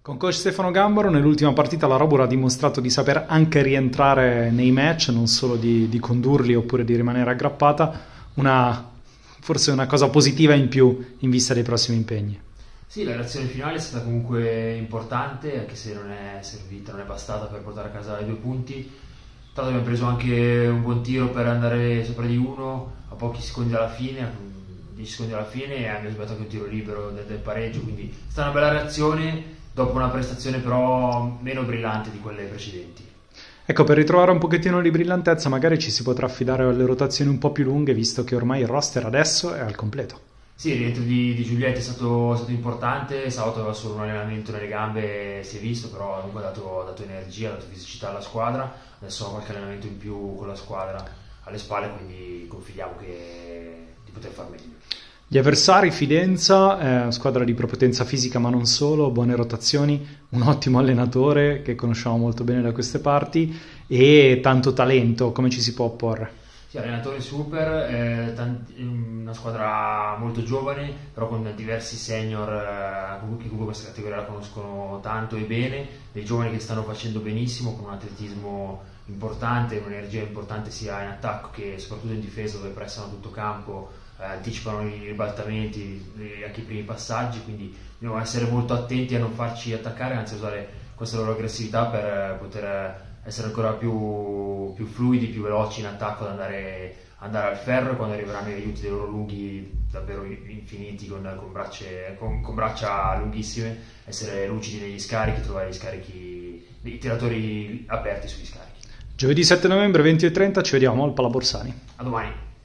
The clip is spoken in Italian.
Con coach Stefano Gambaro nell'ultima partita la Robur ha dimostrato di saper anche rientrare nei match, non solo di condurli oppure di rimanere aggrappata, forse una cosa positiva in più in vista dei prossimi impegni. Sì, la reazione finale è stata comunque importante, anche se non è servita, non è bastata per portare a casa i 2 punti. Tra l'altro abbiamo preso anche un buon tiro per andare sopra di uno a pochi secondi alla fine, a 10 secondi alla fine, e abbiamo sbagliato anche un tiro libero del pareggio, quindi è stata una bella reazione dopo una prestazione però meno brillante di quelle precedenti. Ecco, per ritrovare un pochettino di brillantezza magari ci si potrà affidare alle rotazioni un po' più lunghe, visto che ormai il roster adesso è al completo. Sì, il rientro di Giulietti è stato importante. Sabato aveva solo un allenamento nelle gambe, si è visto, però comunque ha dato energia, ha dato fisicità alla squadra. Adesso ha qualche allenamento in più con la squadra alle spalle, quindi confidiamo di poter far meglio. Gli avversari, Fidenza, squadra di prepotenza fisica ma non solo, buone rotazioni, un ottimo allenatore che conosciamo molto bene da queste parti e tanto talento, come ci si può opporre? Sì, allenatore super, una squadra molto giovane, però con diversi senior che comunque questa categoria la conoscono tanto e bene, dei giovani che stanno facendo benissimo, con un atletismo importante, un'energia importante sia in attacco che soprattutto in difesa, dove pressano tutto campo, anticipano i ribaltamenti, anche i primi passaggi, quindi dobbiamo essere molto attenti a non farci attaccare, anzi a usare questa loro aggressività per poter essere ancora più fluidi, più veloci in attacco, ad andare al ferro, e quando arriveranno i aiuti dei loro lunghi davvero infiniti con braccia lunghissime, essere lucidi negli scarichi, trovare i tiratori aperti sugli scarichi. Giovedì 7 novembre 20:30 ci vediamo al Palaborsani. A domani.